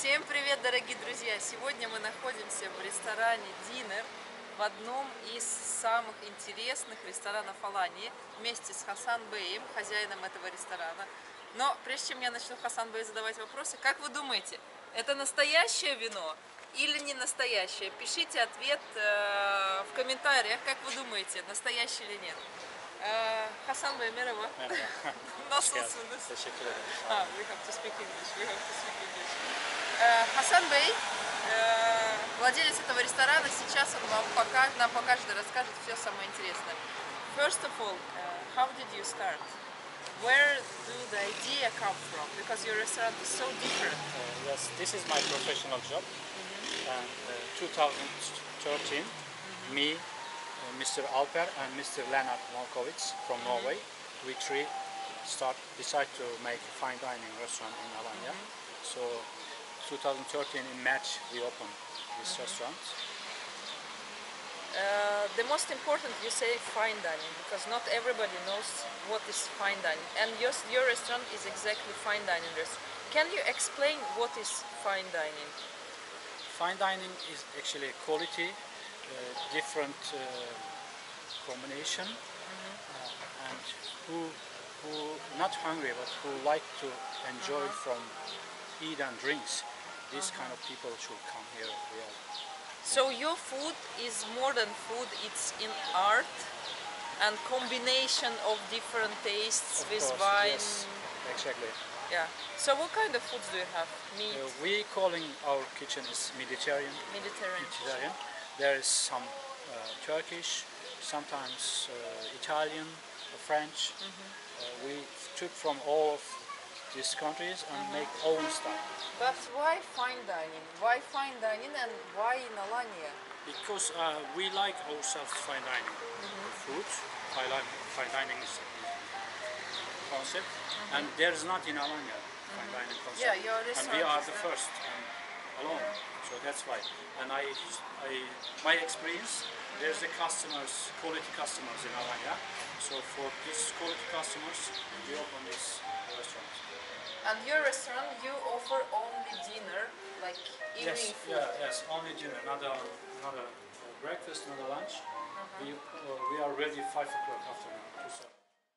Всем привет, дорогие друзья! Сегодня мы находимся в ресторане Dinner, в одном из самых интересных ресторанов Алании, вместе с Хасан Беем, хозяином этого ресторана. Но прежде чем я начну Хасан Бей задавать вопросы, как вы думаете, это настоящее вино или не настоящее? Пишите ответ в комментариях, как вы думаете, настоящее или нет. Hasan Bey merhaba. Merhaba. Nasılsınız? Teşekkür ederim. We have to speak English. We have to speak English. Хасан Бей, владелец этого ресторана, сейчас он нам покажет и расскажет все самое интересное. First of all, how did you start? Where do the idea come from? Because your restaurant is so different. Yes, this is my professional job. And 2013, me, Mr. Alper and Mr. Lennart Malkovich from Norway, we three decide to make a fine dining restaurant in Alanya. So 2013 in March we opened this restaurant. The most important, you say fine dining, because not everybody knows what is fine dining. And your restaurant is exactly fine dining restaurant. Can you explain what is fine dining? Fine dining is actually quality, different combination, and who not hungry but who like to enjoy from eat and drinks. These kind of people should come here. So your food is more than food, it's in art and combination of different tastes Of with course, wine. yes, exactly. Yeah. So what kind of foods do you have? Meat, We calling our kitchen is Mediterranean. Mediterranean. There is some Turkish, sometimes Italian, French. We took from all of these countries and make own style. But why fine dining? Why fine dining and why in Alanya? Because we like ourselves fine dining food. Fine dining is concept, and there is not in Alanya fine dining concept. Yeah, your and we restaurant are is the there. first and alone. So that's why. And my experience, there's the customers, quality customers in Alanya. So for these quality customers, we open this restaurant. And your restaurant, you offer only dinner, like evening Yes, food. yes, only dinner, not a breakfast, not a lunch. We are ready 5 o'clock afternoon to serve.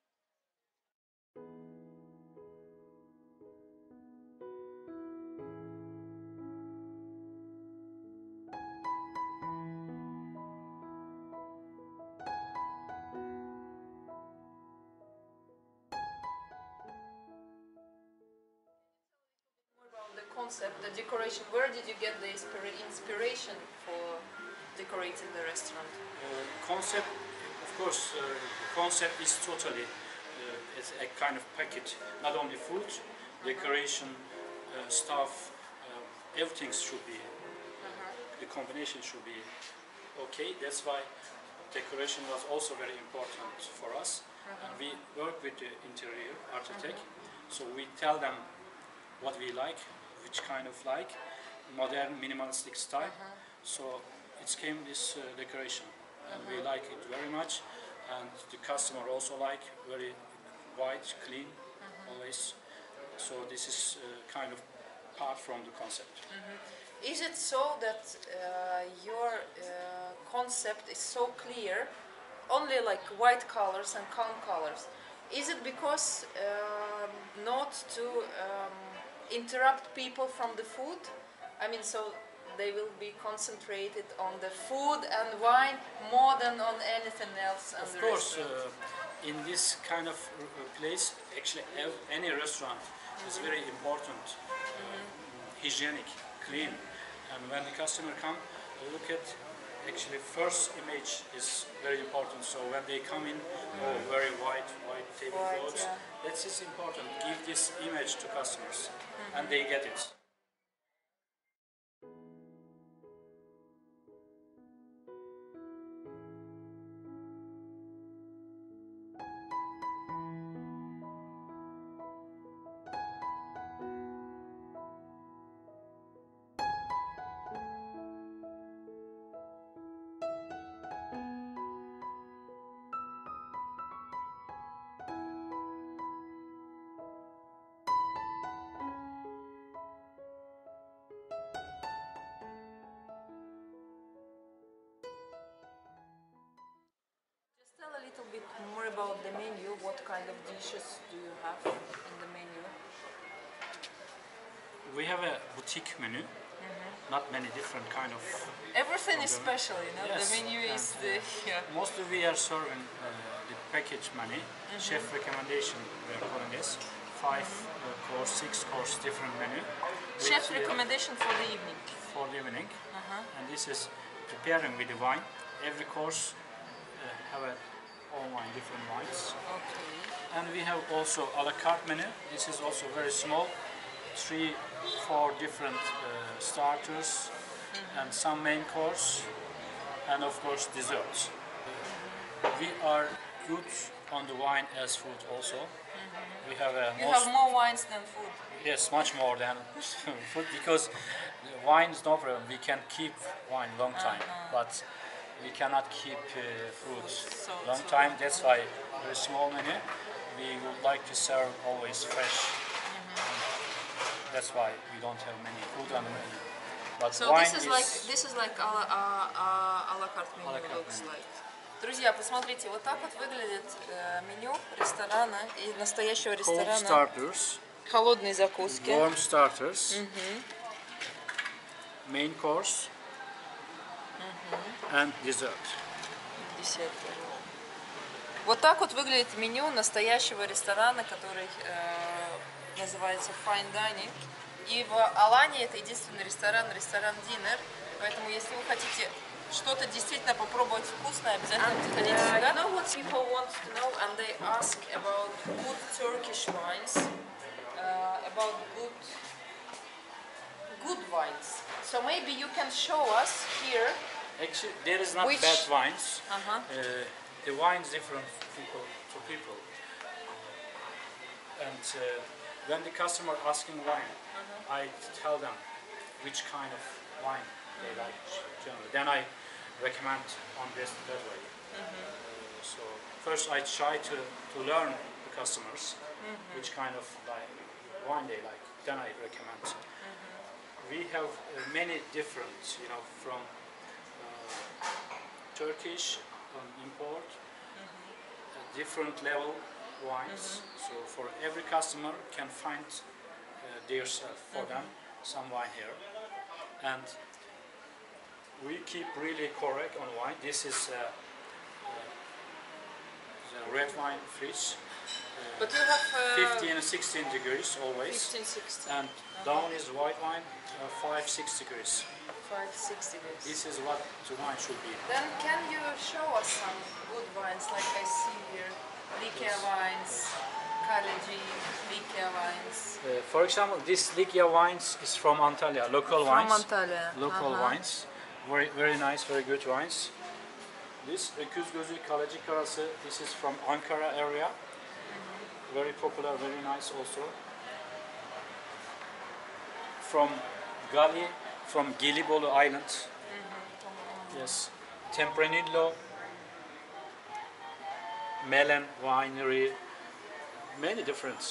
About the concept, the decoration, where did you get the inspiration for decorating the restaurant? Concept, of course, the concept is totally it's a kind of package. Not only food, decoration, stuff, everything should be. The combination should be okay. That's why decoration was also very important for us. And we work with the interior architect, so we tell them what we like, which kind of like, modern minimalistic style. So it came this decoration, and we like it very much, and the customer also like very white, clean, always. So this is kind of part from the concept. Is it so that your concept is so clear, only like white colors and calm colors? Is it because not to interrupt people from the food? I mean, so they will be concentrated on the food and wine more than on anything else. Of course, in this kind of place, actually any restaurant is very important, hygienic, clean. And when the customer come, look at, actually first image is very important. So when they come in, very white tablecloths, that is important. Give this image to customers, and they get it. kind of dishes do you have in the menu? We have a boutique menu, not many different kind of. Everything is From special, you know. Yes, The menu is and, the yeah. Mostly we are serving the package menu, chef recommendation we are calling this. 5 course, 6 course different menu. Chef with, recommendation for the evening. for the evening. And this is preparing with the wine. Every course have a all wine, different wines. Okay. And we have also a la carte menu. This is also very small, 3, 4 different starters and some main course, and of course desserts. We are good on the wine as food also. We have a You have more wines than food. yes, much more than food because the wine is no problem. We can keep wine long time, but we cannot keep fruit So- long so- time. That's why very small menu. We would like to serve always fresh. That's why we don't have many food on the menu. But So wine this is like a la carte menu A la carte looks menu. like. Друзья, посмотрите, вот так вот выглядит меню ресторана и настоящего cold ресторана. starters, Холодные закуски. warm starters, main course, and dessert. Десерт. Вот так вот выглядит меню настоящего ресторана, который называется Fine Dining. И в Алании это единственный ресторан Dinner. Поэтому если вы хотите что-то действительно попробовать вкусное, обязательно приходите сюда. You know what people want to know, and they ask about good Turkish wines, about good wines. So maybe you can show us here. Actually, there is not Which- bad wines. Uh-huh. The wine is different people to people. And when the customer asking wine, I tell them which kind of wine they like generally. Then I recommend on this that way. So first I try to learn the customers which kind of wine they like. Then I recommend. We have many different, from Turkish import, different level wines. So for every customer can find their self for them some wine here, and we keep really correct on wine. This is the red wine fridge, But you have 15 and 16 degrees always, 15, 16, and down is white wine, 5-6 degrees. 5, 6 degrees. This is what the wine should be. Then can you show us some good wines like I see here? Likia wines, Kaleci, Likia wines. For example, this Likia wines is from Antalya, local wines. From Antalya. Local wines, very nice, very good wines. This Öküzgözü Kaleci Karası, this is from Ankara area. Very popular, very nice also. From Gali, from Gelibolu Island. Yes, Tempranillo, Melen Winery, many different,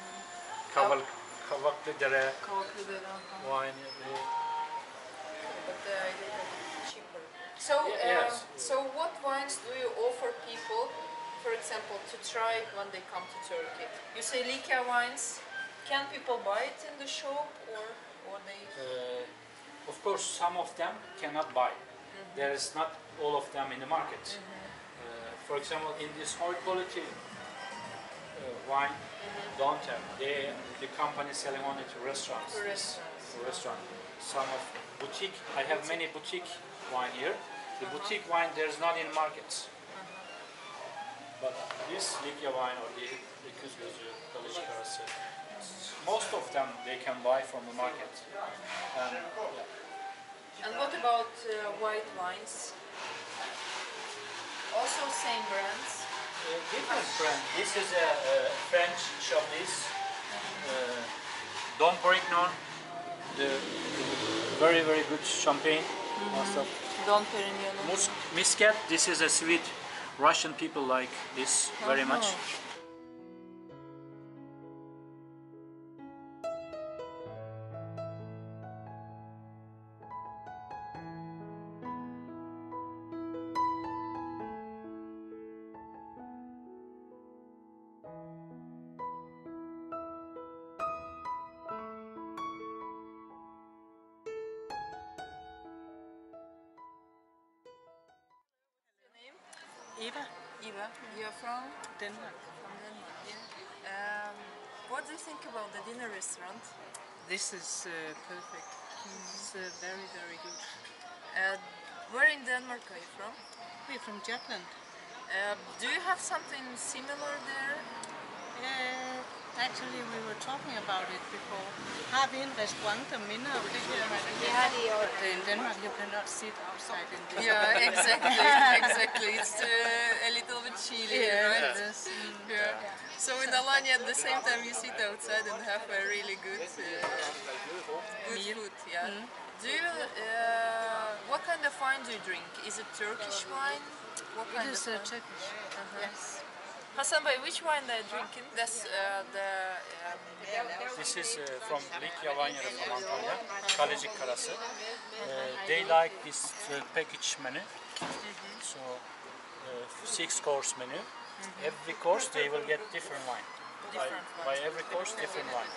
Kavaklıdere Winery. But they're cheaper. So, Yes. so what wines do you offer people, for example, to try when they come to Turkey? You say Likia wines. Can people buy it in the shop or they? Of course, some of them cannot buy. There is not all of them in the market. For example, in this high quality wine, don't have. The company selling only to restaurants. To restaurant. Some of boutique. I have many boutique wine here. The boutique wine there is not in markets. But this Likia wine or the Öküzgözü Kaleci Karası, most of them they can buy from the market. And what about white wines? Also same brands. Different brand. This is a French Chablis, Dom Perignon, the very good champagne. Also, Don Perignon. Muscat. This is a sweet. Russian people like this very much. Eva, Eva, you're from? Denmark. From Denmark, yeah. What do you think about the dinner restaurant? This is perfect. It's very, very good. Where in Denmark are you from? We're from Jutland. Do you have something similar there? Actually, we were talking about it before. Har vi en restaurant, der minder om det her? But in Denmark, you cannot sit outside in the Yeah, exactly, exactly. It's a little bit chilly, right? It is. Yeah. So in Alanya, at the same time, you sit outside and have a really good, good food. Yeah. Do you? What kind of wine do you drink? Is it Turkish wine? What It kind is of wine? Turkish. Yes. Hasan Bey, which wine are you drinking? That's This is from Likya Winery from Antalya, Kalecik Karası. They like this package menu. So 6-course menu. Every course they will get different wine. By every course, different wine.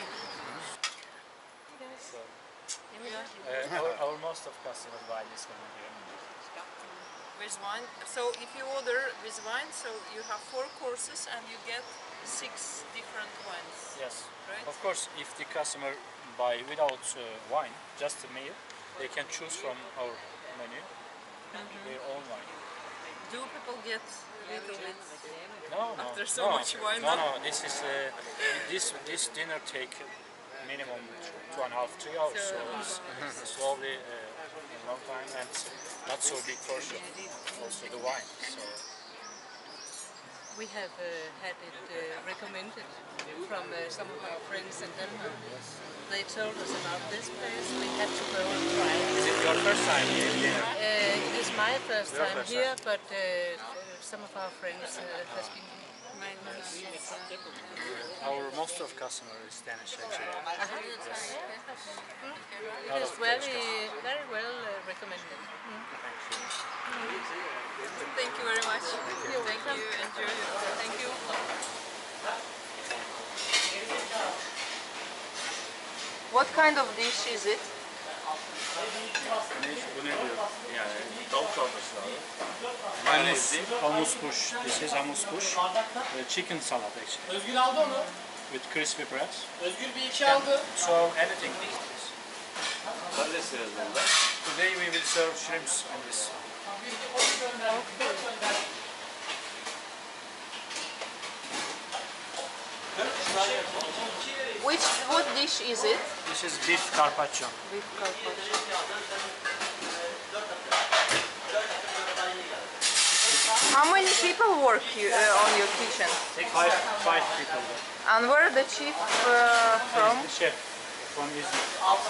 So, our most of customers buy this one here. with wine. So if you order with wine, so you have 4 courses and you get 6 different wines. Yes. Right? Of course, if the customer buy without wine, just a meal, they can choose from our menu their own wine. Do people get a little bit? No, After so much wine, No, no? no. This is this dinner take minimum 2.5-3 hours. So it's slowly a long time and not so big portion. Also the wine. So We have had it recommended from some of our friends in Denmark. They told us about this place. We had to go and try it. is it your first time here in dinner? It is my first Your time first here, but some of our friends has been. Our most of customer is Danish actually. It is very, very well recommended. Thank you very much. You're Thank welcome. you. Enjoy it. Thank you. What kind of dish is it? Bu ne diyor? Yani tavuk çorbası abi. Hummus bush. This is hummus bush. Chicken salad actually. Özgür aldı onu. With crispy bread. Özgür bir iki aldı. So anything with this. Karides biraz bunda. Today we will serve shrimps on this. What dish is it? This is beef carpaccio. Beef carpaccio. How many people work on your kitchen? Five people there. And where the chief from? The chef from Izmir.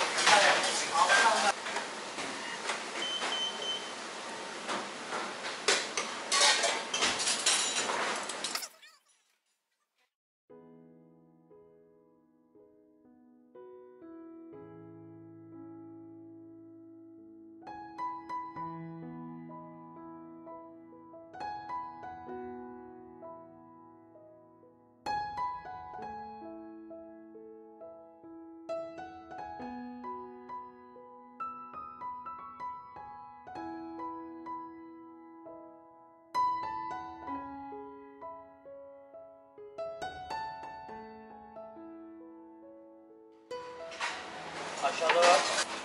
Aşağıda var.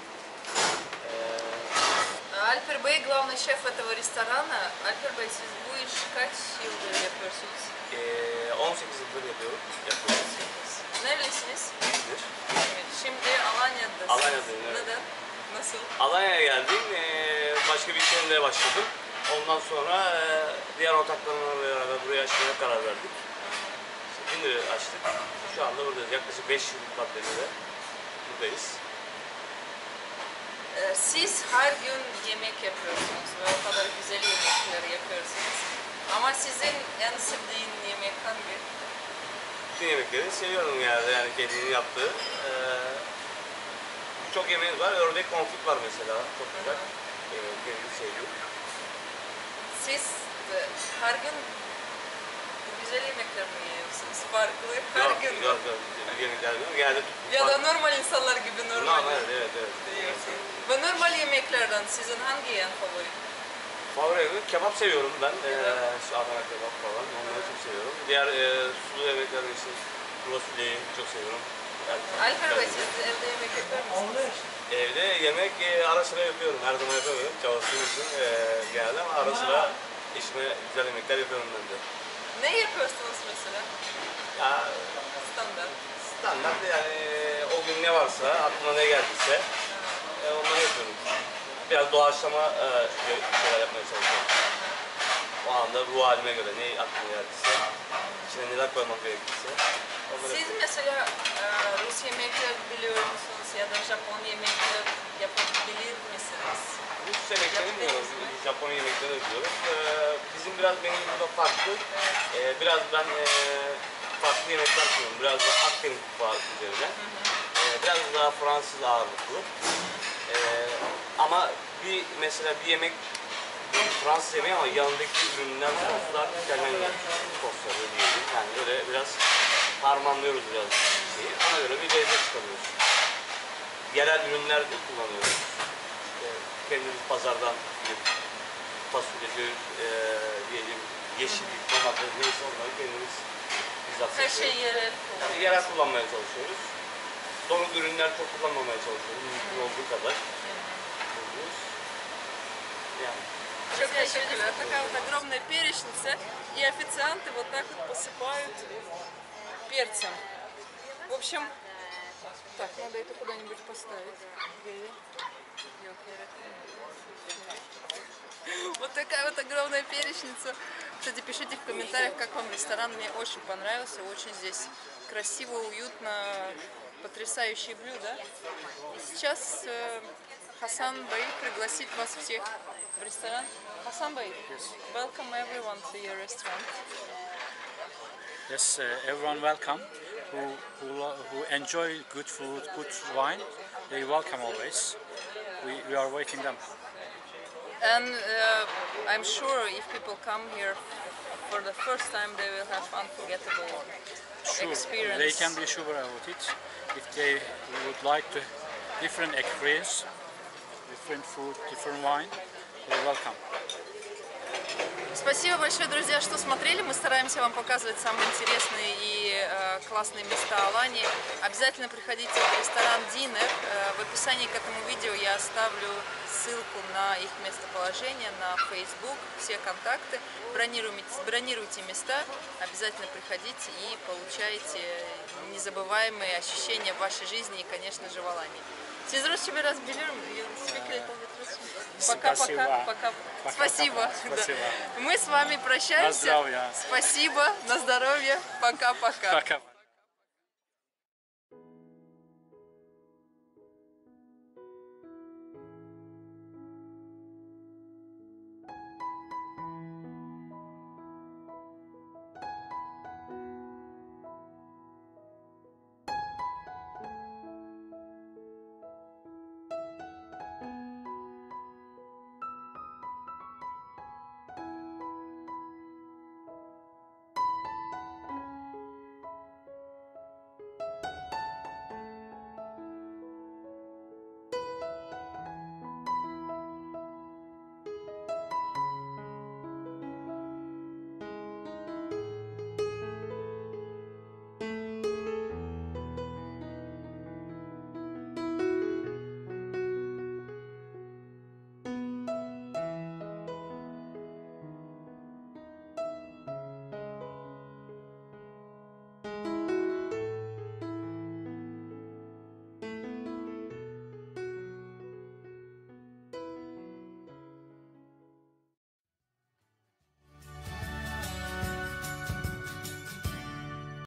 Альпер Бей, главный шеф этого ресторана. Альпер Бey, siz bu işi kaç yıldır yapıyorsunuz? 18 yıldır yapıyoruz. Nerelisiniz? İzmir. Şimdi Alanya'dasınız. Alanya'dayım, evet. Neden? Nasıl? Alanya'ya geldim. Başka bir iş yerinde başladım. Ondan sonra diğer ortaklarımla beraber buraya açmaya karar verdik. Dinleri açtık. Şu anda buradayız. Yaklaşık 5 yıllık maddede buradayız. Siz her gün yemek yapıyorsunuz ve o kadar güzel yemekler yapıyorsunuz. Ama sizin en sevdiğin yemek hangi? Bütün yemekleri seviyorum yani kendinin yaptığı. Çok yemeğimiz var. Ördek konfit var mesela. Çok güzel. Kendim seviyorum. Siz her gün güzel yemekler mi yiyorsunuz? Farklı her gün mü? Yok. Yemekler yiyorum. Genelde Ya da normal insanlar gibi normal evet. yiyorsunuz. Ve normal yemeklerden sizin hangi en favori? Favori yemek kebap seviyorum ben. İşte Adana kebap falan. Onları çok seviyorum. Diğer sulu yemekler işte fasulyeyi çok seviyorum. Alper Bey, siz evde yemek yapar mısınız? Evde yemek ara sıra yapıyorum. Her zaman yapamıyorum. Çalıştığım için genelde ama ara sıra eşime güzel yemekler yapıyorum ben de. Ne yapıyorsunuz mesela? Ya Standart. standart yani o gün ne varsa, aklıma ne geldiyse onları yapıyorum. Biraz doğaçlama şeyler yapmaya çalışıyorum. O anda ruh halime göre ne aklıma geldiyse, içine neler koymak gerekirse onları Siz yapıyorum. mesela Rus yemekler biliyor musunuz ya da Japon yemekler yapabilir misiniz? Rus yemeklerini biliyoruz, Japon yemeklerini de biliyoruz. Bizim biraz benim burada farklı. Biraz ben farklı yemekler sunuyorum. Biraz da Akdeniz mutfağı üzerine. Biraz daha Fransız ağırlıklı. Ama mesela bir yemek Fransız yemeği ama yanındaki ürünler soslar İtalyan sosları diyelim. Yani böyle biraz harmanlıyoruz biraz şeyi. Ona göre bir lezzet çıkarıyoruz. Yerel ürünler de kullanıyoruz. Kendimiz pazardan gidip fasulyedir, diyelim yeşillik, domates neyse onları kendimiz bizzat Her seçiyoruz. şey yerel. Yani yerel kullanmaya çalışıyoruz. Donuk ürünler çok kullanmamaya çalışıyoruz. Mümkün olduğu kadar. Yani. Çok teşekkürler. Такая вот огромная перечница, и официанты вот так вот посыпают перцем. В общем, так, надо это куда-нибудь поставить. Вот такая вот огромная перечница. Кстати, пишите в комментариях, как вам ресторан. Мне очень понравился. Очень здесь красиво, уютно, потрясающие блюда. И сейчас Хасан Бey пригласит вас всех в ресторан. Хасан Bey, welcome everyone to your restaurant. Yes, everyone welcome. Who enjoy good food, good wine, they welcome always. We are waiting them. And I'm sure if people come here for the first time, they will have unforgettable Sure, experience. they can be sure about it. If they would like to different experience, different food, different wine, they're welcome. Спасибо большое, друзья, что смотрели. Мы стараемся вам показывать самые интересные и классные места Алании. Обязательно приходите в ресторан Dinner. В описании к этому видео я оставлю ссылку на их местоположение, на Facebook, все контакты. Бронируйте места, обязательно приходите и получайте незабываемые ощущения в вашей жизни и, конечно же, в Алании. Siz Rusça biraz biliyorum. Спасибо. Пока. Спасибо. Спасибо. Мы с вами прощаемся. На здоровье. Спасибо. На здоровье. Пока-пока. Пока.